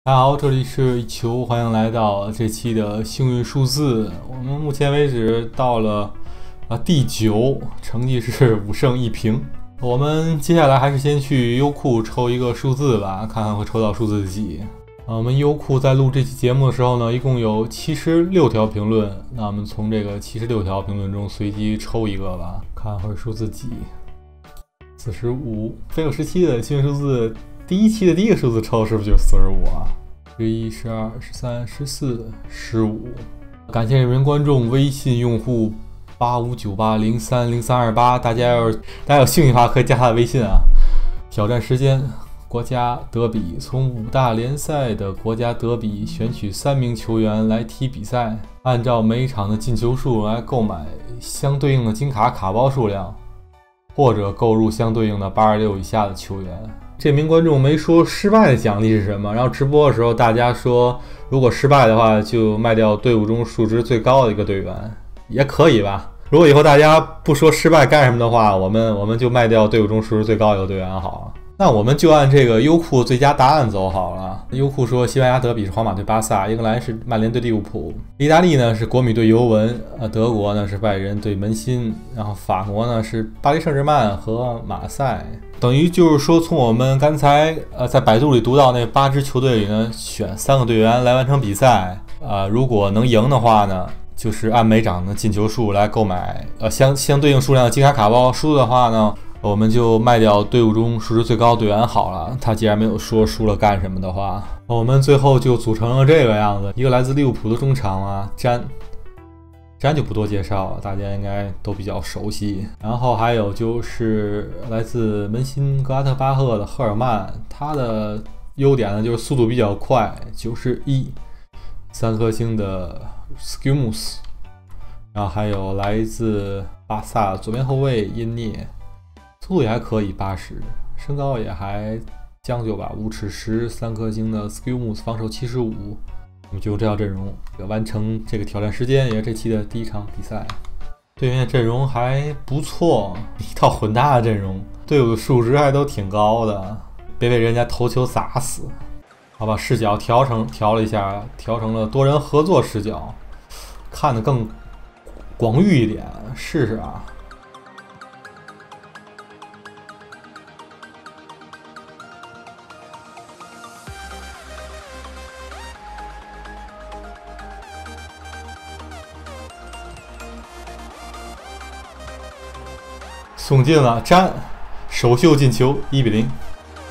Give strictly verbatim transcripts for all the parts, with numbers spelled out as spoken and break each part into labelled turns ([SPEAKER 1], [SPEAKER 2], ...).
[SPEAKER 1] 大家好，这里是一球，欢迎来到这期的幸运数字。我们目前为止到了啊第九，成绩是五胜一平。我们接下来还是先去优酷抽一个数字吧，看看会抽到数字几。啊，我们优酷在录这期节目的时候呢，一共有七十六条评论。那我们从这个七十六条评论中随机抽一个吧，看会数字几。四十五，飞友十七的幸运数字。第一期的第一个数字抽是不是就是四十五啊？十一、十二、十三、十四、十五。感谢人民观众微信用户八五九八零三零三二八，大家要是大家有兴趣的话，可以加他的微信啊。挑战时间：国家德比，从五大联赛的国家德比选取三名球员来踢比赛，按照每一场的进球数来购买相对应的金卡卡包数量，或者购入相对应的八十六以下的球员。这名观众没说失败的奖励是什么，然后直播的时候大家说，如果失败的话就卖掉队伍中数值最高的一个队员，也可以吧。如果以后大家不说失败干什么的话，我们我们就卖掉队伍中数值最高的一个队员好了。那我们就按这个优酷最佳答案走好了。优酷说西班牙德比是皇马对巴萨，英格兰是曼联对利物浦，意大利呢是国米对尤文，呃，德国呢是拜仁对门兴，然后法国呢是巴黎圣日耳曼和马赛。等于就是说，从我们刚才呃在百度里读到那八支球队里呢，选三个队员来完成比赛，呃，如果能赢的话呢，就是按每场的进球数来购买呃相相对应数量的金卡卡包，输的话呢，我们就卖掉队伍中数值最高的队员好了。他既然没有说输了干什么的话，我们最后就组成了这个样子：一个来自利物浦的中场啊，詹。詹就不多介绍了，大家应该都比较熟悉。然后还有就是来自门兴格拉特巴赫的赫尔曼，他的优点呢就是速度比较快，九十一，三颗星的 Skimmus。然后还有来自巴萨左边后卫因涅，速度也还可以，八十，身高也还将就吧，五尺十，三颗星的 Skimmus， 防守七十五。我们就用这套阵容完成这个挑战时间，也是这期的第一场比赛。对面阵容还不错，一套混搭的阵容，队伍的数值还都挺高的，别被人家头球砸死。好吧，视角调成调了一下，调成了多人合作视角，看得更广域一点，试试啊。送进了，詹首秀进球，一比零。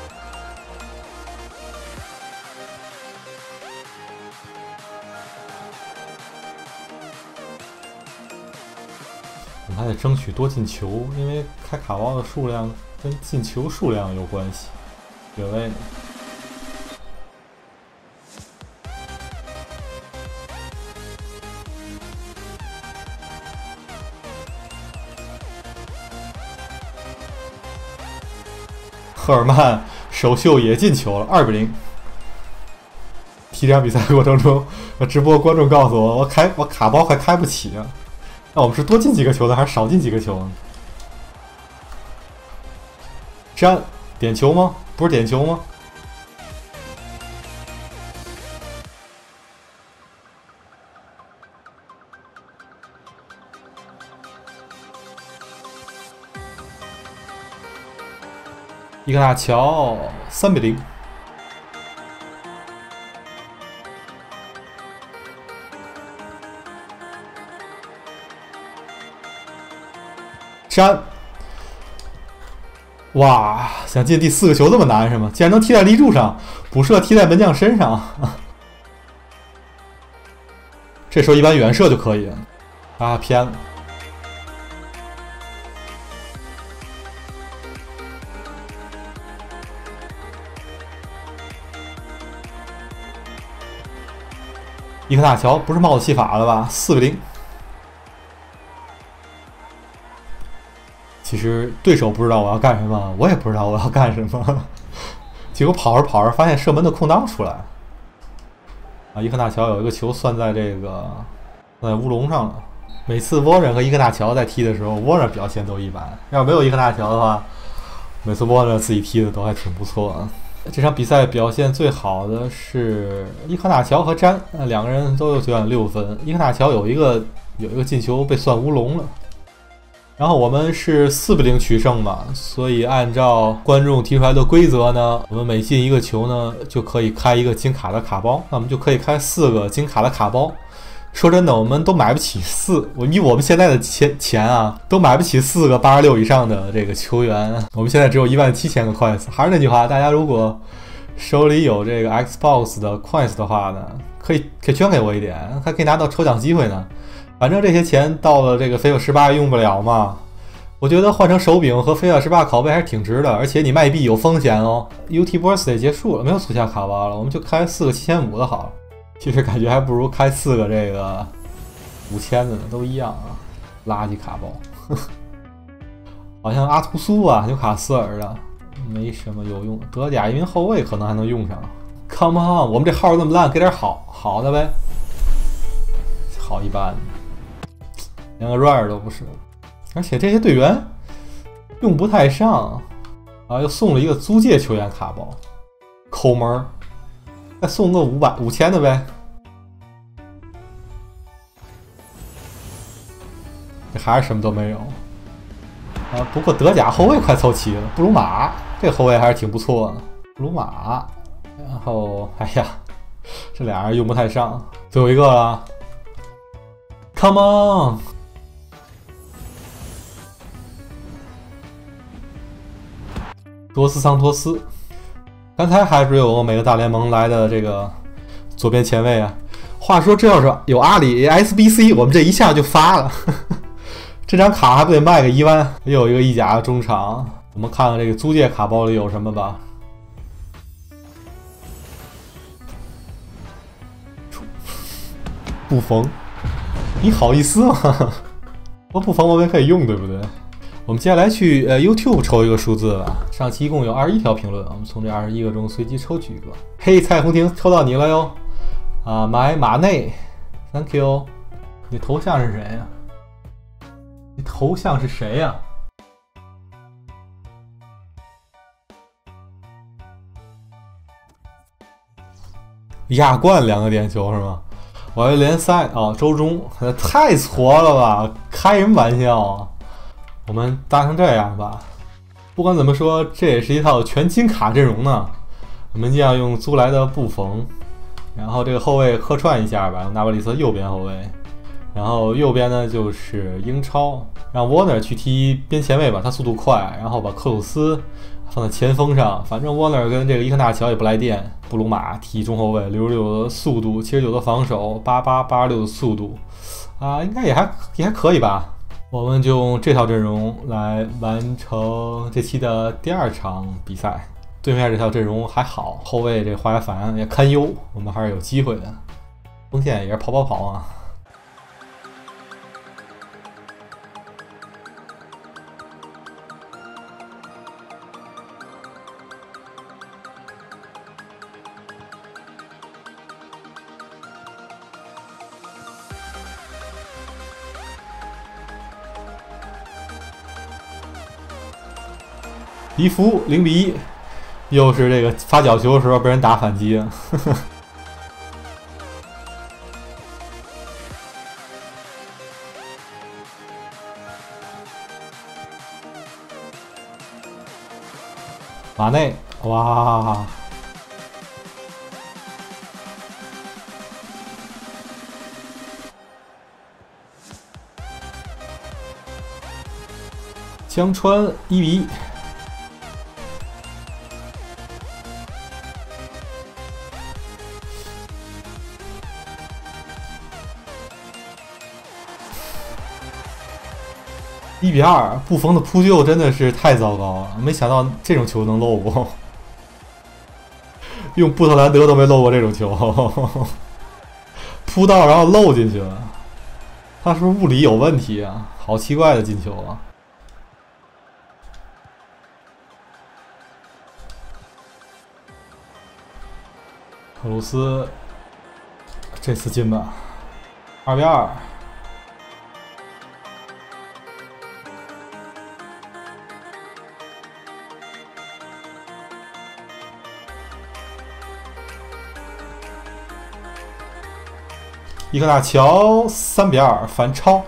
[SPEAKER 1] 我们还得争取多进球，因为开卡包的数量跟进球数量有关系。越位。赫尔曼首秀也进球了，二比零。踢这场比赛过程中，直播观众告诉我，我开我卡包快开不起了。那我们是多进几个球呢，还是少进几个球呢？詹点球吗？不是点球吗？伊格纳乔三比零。詹，哇，想进第四个球这么难是吗？竟然能踢在立柱上，补射踢在门将身上。这时候一般远射就可以了，啊，偏了。伊克纳乔不是帽子戏法了吧？四比零。其实对手不知道我要干什么，我也不知道我要干什么。结果跑着跑着发现射门的空档出来，啊，伊克纳乔有一个球算在这个算在乌龙上了。每次沃人和伊克纳乔在踢的时候，沃人表现都一般。要是没有伊克纳乔的话，每次沃人自己踢的都还挺不错的。 这场比赛表现最好的是伊科纳乔和詹，两个人都有九点六分。伊科纳乔有一个有一个进球被算乌龙了。然后我们是四比零取胜嘛，所以按照观众提出来的规则呢，我们每进一个球呢，就可以开一个金卡的卡包，那我们就可以开四个金卡的卡包。说真的，我们都买不起四，以我们现在的钱钱啊，都买不起四个八十六以上的这个球员。我们现在只有一万七千个 coins。还是那句话，大家如果手里有这个 Xbox 的 coins 的话呢，可以可以捐给我一点，还可以拿到抽奖机会呢。反正这些钱到了这个 FIFA 十八用不了嘛，我觉得换成手柄和 FIFA 十八拷贝还是挺值的，而且你卖币有风险哦。U T Birthday 结束了，没有促销卡包了，我们就开四个七千五的好了。其实感觉还不如开四个这个五千的呢，都一样啊，垃圾卡包。好像阿图苏啊，纽卡斯尔的没什么有用，德甲一名后卫可能还能用上。Come on， 我们这号那么烂，给点好好的呗。好一般。连个 rare 都不是，而且这些队员用不太上啊！又送了一个租借球员卡包，抠门，再送个五百五千的呗。这还是什么都没有啊！不过德甲后卫快凑齐了，布鲁马这后卫还是挺不错的，布鲁马。然后哎呀，这俩人用不太上，最后一个了 ，Come on！多斯桑托斯，刚才还是有每个大联盟来的这个左边前卫啊。话说这要是有阿里 S B C， 我们这一下就发了，这张卡还不得卖个一万？又有一个意甲的中场，我们看看这个租借卡包里有什么吧。布冯，你好意思吗？我布冯我们也可以用，对不对？我们接下来去呃 YouTube 抽一个数字吧。上期一共有二十一条评论，我们从这二十一个中随机抽取一个。嘿，蔡红婷，抽到你了哟！啊，买马内 ，Thank you。你头像是谁呀？你头像是谁呀？亚冠两个点球是吗？我还联赛哦，周中太挫了吧？开什么玩笑啊！我们搭成这样吧，不管怎么说，这也是一套全金卡阵容呢。我们就要用租来的布冯，然后这个后卫客串一下吧，用纳波利斯右边后卫，然后右边呢就是英超，让沃纳去踢边前卫吧，他速度快，然后把克鲁斯放在前锋上，反正沃纳跟这个伊科纳乔也不来电。布鲁马踢中后卫，六十六的速度，七十九的防守，八八八十六的速度，啊，应该也还也还可以吧。我们就用这套阵容来完成这期的第二场比赛。对面这套阵容还好，后卫这华莱凡也堪忧，我们还是有机会的。锋线也是跑跑跑啊。迪福零比一，又是这个发角球的时候被人打反击了。呵呵马内，哇！江川一比一。一比二，布冯的扑救真的是太糟糕了，没想到这种球能漏过，用布特兰德都没漏过这种球，扑到然后漏进去了，他是不是物理有问题啊？好奇怪的进球啊！克鲁斯，这次进吧，二比二。 伊科纳乔三比二反超。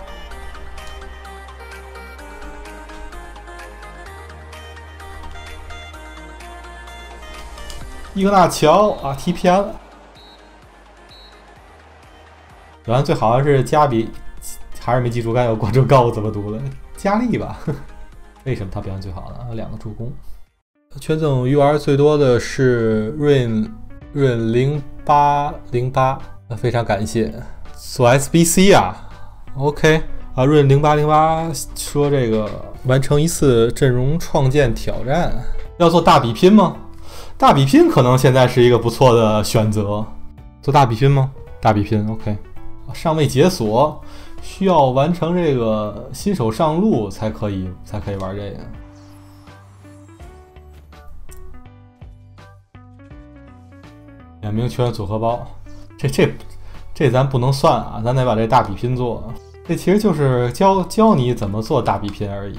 [SPEAKER 1] 伊科纳乔啊踢偏了。然后最好的是加比，还是没记住刚才有观众告诉我怎么读的，加利吧？为什么他表现最好呢？两个助攻。全总 U R 最多的是 Rain Rain 零八零八，非常感谢。做 S B C 啊 ，OK 啊 ，Rain 零八零八说这个完成一次阵容创建挑战，要做大比拼吗？大比拼可能现在是一个不错的选择。做大比拼吗？大比拼 OK。尚未解锁，需要完成这个新手上路才可以才可以玩这个。两名球员组合包，这这这咱不能算啊，咱得把这大比拼做。这其实就是教教你怎么做大比拼而已。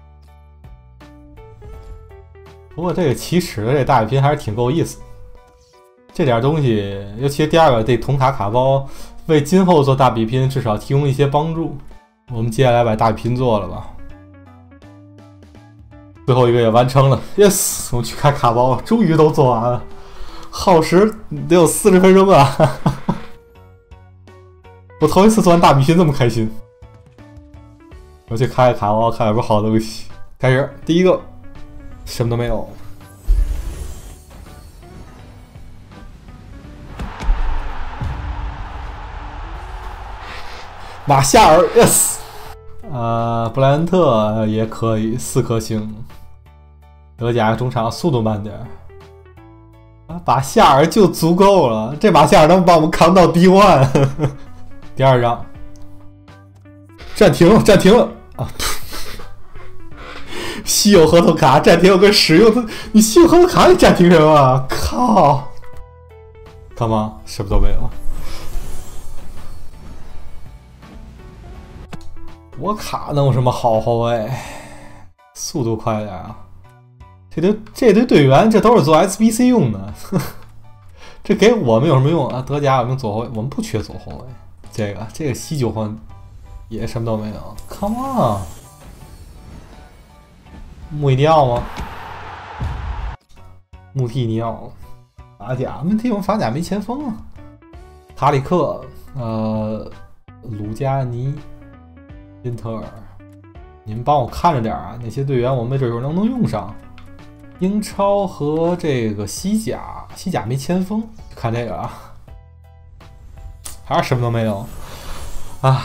[SPEAKER 1] 不过这个起始的这大比拼还是挺够意思。这点东西，尤其是第二个这铜卡卡包，为今后做大比拼至少提供一些帮助。我们接下来把大比拼做了吧。最后一个也完成了 ，yes！ 我们去看卡包，终于都做完了，耗时得有四十分钟啊！我头一次做完大比拼这么开心。我去开卡包，看有没有好东西。开始，第一个，什么都没有。马夏尔 ，yes， 呃，布莱恩特也可以，四颗星。德甲中场速度慢点，啊，马夏尔就足够了。这马夏尔能把我们扛到 D 一。第二张，暂停了，暂停了啊！稀有合同卡暂停有个使用的，你稀有合同卡你暂停什么？靠！干嘛？什么都没有。我卡能有什么好后卫？速度快点啊！这堆这堆队员，这都是做 S B C 用的，这给我们有什么用啊？德甲有没有左后卫？我们不缺左后卫。这个这个西九换也什么都没有。Come on， 穆伊尼奥吗？穆蒂尼奥，法甲问题我们法甲没前锋啊。塔里克，呃，鲁加尼。因特尔，你们帮我看着点啊！哪些队员我们没准有能能用上？英超和这个西甲，西甲没前锋，看这个啊，还是什么都没有啊。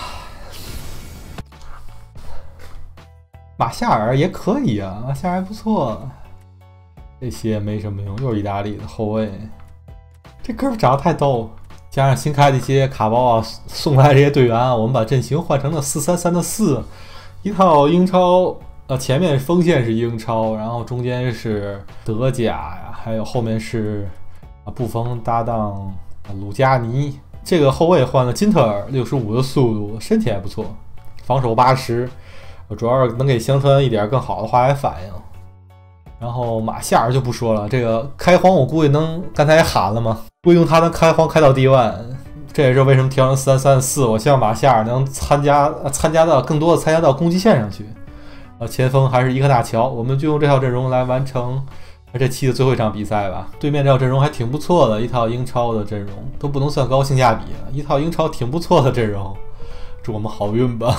[SPEAKER 1] 马夏尔也可以啊，马夏尔还不错。这些没什么用，又是意大利的后卫，这哥们长得太逗。加上新开的一些卡包啊，送来这些队员啊，我们把阵型换成了四三三的四，一套英超，呃，前面锋线是英超，然后中间是德甲呀，还有后面是啊布冯搭档鲁加尼。这个后卫换了金特尔，六十五的速度，身体还不错，防守八十，主要是能给香川一点更好的化学反应。然后马夏尔就不说了，这个开荒我估计能，刚才也喊了嘛，估计用他能开荒开到 D 一， 这也是为什么调成四三三四。我希望马夏尔能参加参加到更多的参加到攻击线上去。呃，前锋还是伊科纳乔，我们就用这套阵容来完成这期的最后一场比赛吧。对面这套阵容还挺不错的，一套英超的阵容都不能算高性价比，一套英超挺不错的阵容，祝我们好运吧。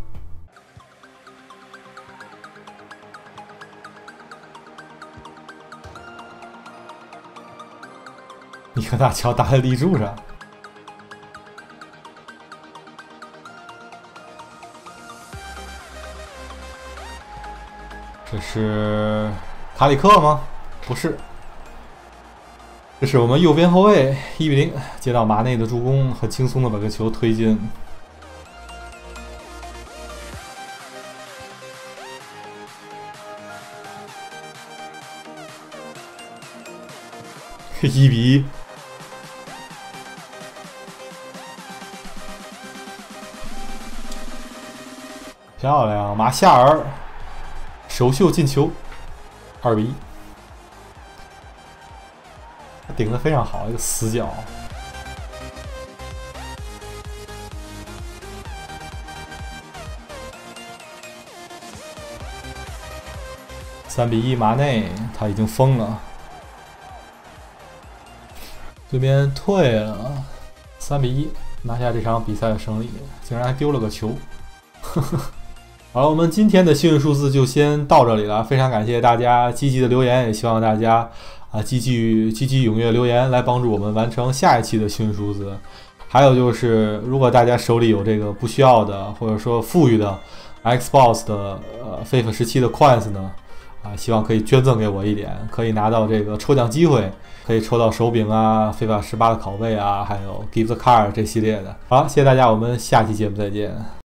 [SPEAKER 1] 伊科纳乔打在立柱上，这是卡里克吗？不是，这是我们右边后卫一比零接到马内的助攻，很轻松的把个球推进。一比一。漂亮，马夏尔首秀进球，二比一，他顶得非常好，一个死角。 三比一，马内他已经疯了，这边退了，三比一拿下这场比赛的胜利，竟然还丢了个球。好了，我们今天的幸运数字就先到这里了，非常感谢大家积极的留言，也希望大家啊积极积极踊跃留言，来帮助我们完成下一期的幸运数字。还有就是，如果大家手里有这个不需要的，或者说富裕的 Xbox 的呃 FIFA 十七的 coins 呢，啊，希望可以捐赠给我一点，可以拿到这个抽奖机会，可以抽到手柄啊、FIFA 十八的拷贝啊，还有 Give the Card 这系列的。好，谢谢大家，我们下期节目再见。